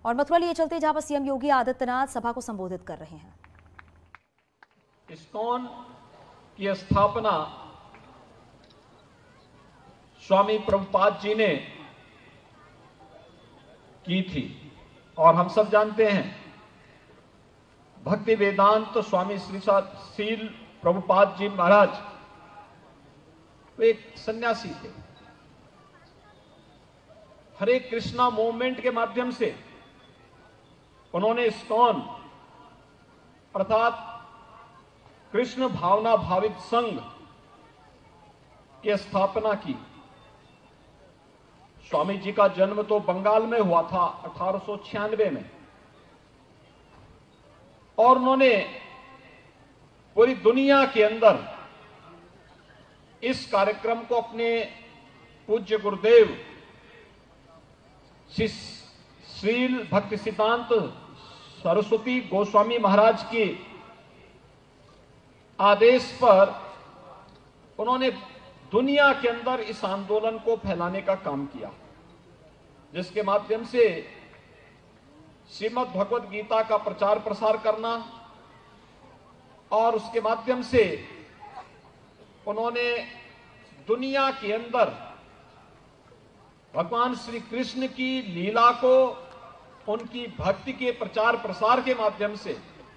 और मथुरा लिए चलते जहां पर सीएम योगी आदित्यनाथ सभा को संबोधित कर रहे हैं। इस्कॉन की स्थापना स्वामी प्रभुपाद जी ने की थी और हम सब जानते हैं भक्ति वेदांत तो स्वामी श्रील प्रभुपाद जी महाराज वे एक सन्यासी थे। हरे कृष्णा मूवमेंट के माध्यम से उन्होंने इस्कॉन अर्थात कृष्ण भावना भावित संघ की स्थापना की। स्वामी जी का जन्म तो बंगाल में हुआ था 1896 में और उन्होंने पूरी दुनिया के अंदर इस कार्यक्रम को अपने पूज्य गुरुदेव श्रील भक्ति सिद्धांत सरस्वती गोस्वामी महाराज के आदेश पर उन्होंने दुनिया के अंदर इस आंदोलन को फैलाने का काम किया, जिसके माध्यम से श्रीमद् भगवद गीता का प्रचार प्रसार करना और उसके माध्यम से उन्होंने दुनिया के अंदर भगवान श्री कृष्ण की लीला को उनकी भक्ति के प्रचार प्रसार के माध्यम से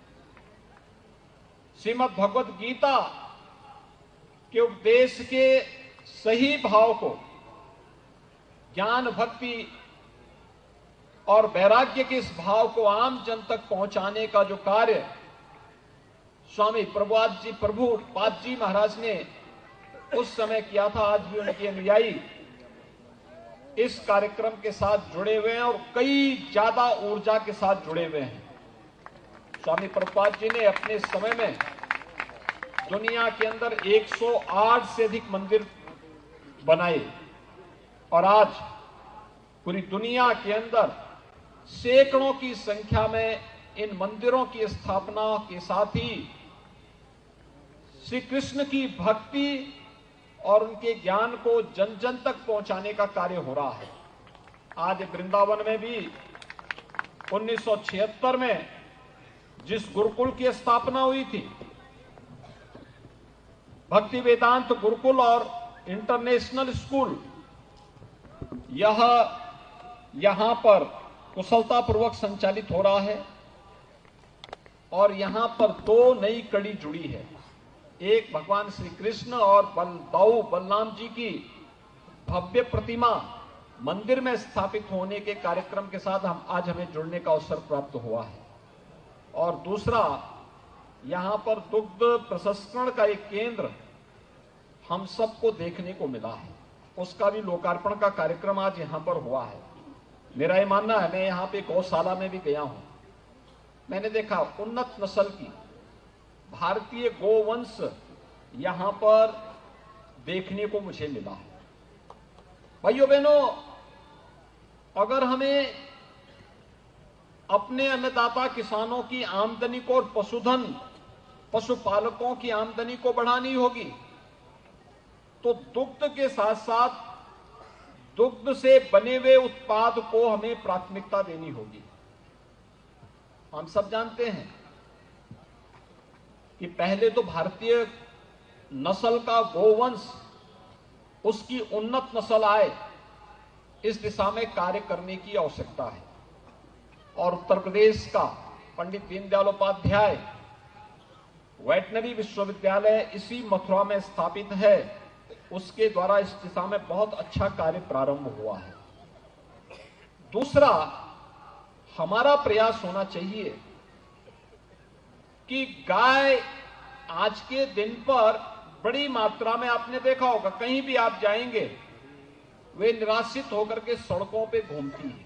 श्रीमद् भगवद गीता के उपदेश के सही भाव को ज्ञान भक्ति और वैराग्य के इस भाव को आम जन तक पहुंचाने का जो कार्य स्वामी प्रभुपाद जी महाराज ने उस समय किया था, आज भी उनके अनुयायी इस कार्यक्रम के साथ जुड़े हुए हैं और कई ज्यादा ऊर्जा के साथ जुड़े हुए हैं। स्वामी प्रभुपाद जी ने अपने समय में दुनिया के अंदर 108 से अधिक मंदिर बनाए और आज पूरी दुनिया के अंदर सैकड़ों की संख्या में इन मंदिरों की स्थापना के साथ ही श्री कृष्ण की भक्ति और उनके ज्ञान को जन जन तक पहुंचाने का कार्य हो रहा है। आज वृंदावन में भी 1976 में जिस गुरुकुल की स्थापना हुई थी, भक्ति वेदांत गुरुकुल और इंटरनेशनल स्कूल, यहां पर कुशलतापूर्वक संचालित हो रहा है और यहां पर दो नई कड़ी जुड़ी है। एक भगवान श्री कृष्ण और बलराम जी की भव्य प्रतिमा मंदिर में स्थापित होने के कार्यक्रम के साथ आज हमें जुड़ने का अवसर प्राप्त हुआ है और दूसरा यहां पर दुग्ध प्रसंस्करण का एक केंद्र हम सबको देखने को मिला है, उसका भी लोकार्पण का कार्यक्रम आज यहां पर हुआ है। मेरा ये मानना है, मैं यहां पे गौशाला में भी गया हूं, मैंने देखा उन्नत नस्ल की भारतीय गोवंश यहां पर देखने को मुझे मिला है। भाइयों बहनों, अगर हमें अपने अन्नदाता किसानों की आमदनी को और पशुपालकों की आमदनी को बढ़ानी होगी तो दुग्ध के साथ साथ दुग्ध से बने हुए उत्पाद को हमें प्राथमिकता देनी होगी। हम सब जानते हैं कि पहले तो भारतीय नस्ल का गोवंश उसकी उन्नत नस्ल आए, इस दिशा में कार्य करने की आवश्यकता है और उत्तर प्रदेश का पंडित दीनदयाल उपाध्याय वेटनरी विश्वविद्यालय इसी मथुरा में स्थापित है, उसके द्वारा इस दिशा में बहुत अच्छा कार्य प्रारंभ हुआ है। दूसरा, हमारा प्रयास होना चाहिए कि गाय आज के दिन पर बड़ी मात्रा में, आपने देखा होगा कहीं भी आप जाएंगे, वे निराश्रित होकर के सड़कों पे घूमती है।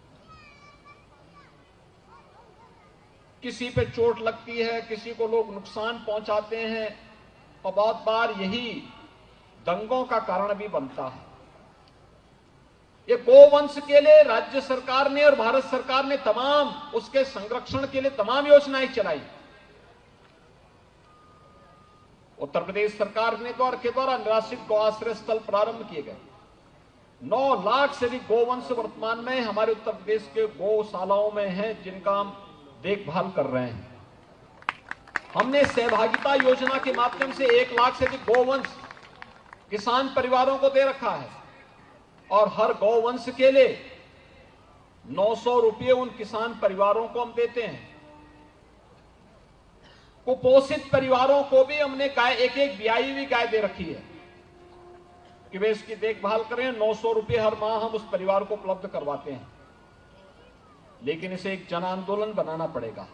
किसी पे चोट लगती है, किसी को लोग नुकसान पहुंचाते हैं और बहुत बार यही दंगों का कारण भी बनता है। ये गोवंश के लिए राज्य सरकार ने और भारत सरकार ने तमाम उसके संरक्षण के लिए तमाम योजनाएं चलाई। उत्तर प्रदेश सरकार ने के द्वारा निराश्रित गौ आश्रय स्थल प्रारंभ किए गए। 9 लाख से अधिक गोवंश वर्तमान में हमारे उत्तर प्रदेश के गौशालाओं में हैं, जिनका हम देखभाल कर रहे हैं। हमने सहभागिता योजना के माध्यम से 1 लाख से अधिक गोवंश किसान परिवारों को दे रखा है और हर गौवंश के लिए 900 रुपये उन किसान परिवारों को हम देते हैं। कुपोषित परिवारों को भी हमने गाय, एक ब्याई हुई गाय दे रखी है कि वे इसकी देखभाल करें। 900 रुपये हर माह हम उस परिवार को उपलब्ध करवाते हैं। लेकिन इसे एक जन आंदोलन बनाना पड़ेगा।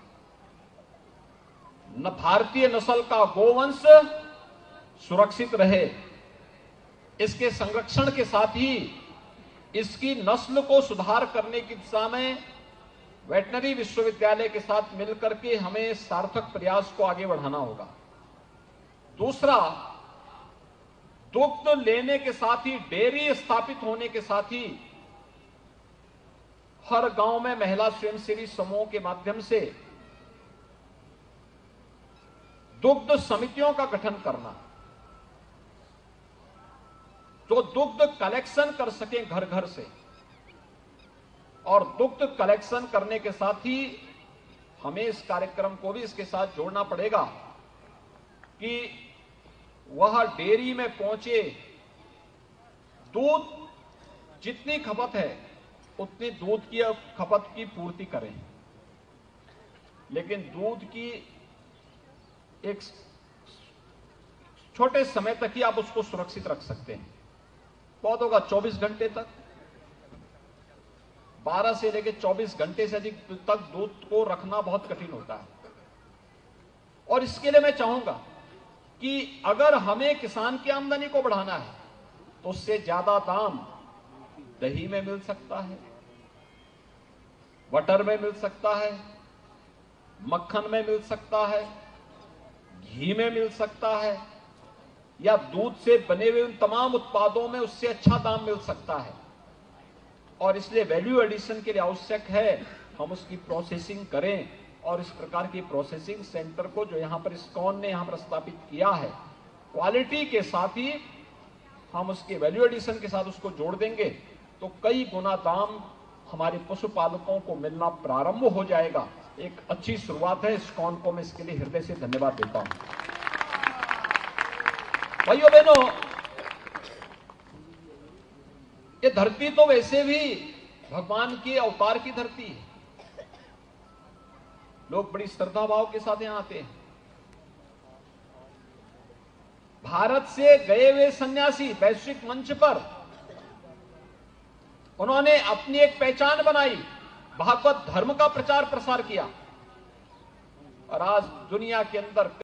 न भारतीय नस्ल का गोवंश सुरक्षित रहे, इसके संरक्षण के साथ ही इसकी नस्ल को सुधार करने की दिशा में वेटनरी विश्वविद्यालय के साथ मिलकर के हमें सार्थक प्रयास को आगे बढ़ाना होगा। दूसरा, दुग्ध लेने के साथ ही डेयरी स्थापित होने के साथ ही हर गांव में महिला स्वयंसेवी समूह के माध्यम से दुग्ध समितियों का गठन करना, जो दुग्ध कलेक्शन कर सकें घर घर से। और दुग्ध कलेक्शन करने के साथ ही हमें इस कार्यक्रम को भी इसके साथ जोड़ना पड़ेगा कि वह डेयरी में पहुंचे दूध जितनी खपत है उतनी दूध की खपत की पूर्ति करें। लेकिन दूध की एक छोटे समय तक ही आप उसको सुरक्षित रख सकते हैं। बहुत होगा 24 घंटे तक, 12 से लेकर 24 घंटे से अधिक तक दूध को रखना बहुत कठिन होता है। और इसके लिए मैं चाहूंगा कि अगर हमें किसान की आमदनी को बढ़ाना है तो उससे ज्यादा दाम दही में मिल सकता है, बटर में मिल सकता है, मक्खन में मिल सकता है, घी में मिल सकता है, या दूध से बने हुए उन तमाम उत्पादों में उससे अच्छा दाम मिल सकता है। और इसलिए वैल्यू एडिशन के लिए आवश्यक है हम उसकी प्रोसेसिंग करें। और इस प्रकार की प्रोसेसिंग सेंटर को जो यहां पर इस्कॉन ने यहां पर स्थापित किया है, क्वालिटी के साथ ही हम उसके वैल्यू एडिशन के साथ उसको जोड़ देंगे तो कई गुना दाम हमारे पशुपालकों को मिलना प्रारंभ हो जाएगा। एक अच्छी शुरुआत है। इस्कॉन को मैं इसके लिए हृदय से धन्यवाद देता हूं। भाइयों बहनों, ये धरती तो वैसे भी भगवान के अवतार की धरती है। लोग बड़ी श्रद्धा भाव के साथ यहां आते हैं। भारत से गए हुए सन्यासी वैश्विक मंच पर उन्होंने अपनी एक पहचान बनाई, भागवत धर्म का प्रचार प्रसार किया और आज दुनिया के अंदर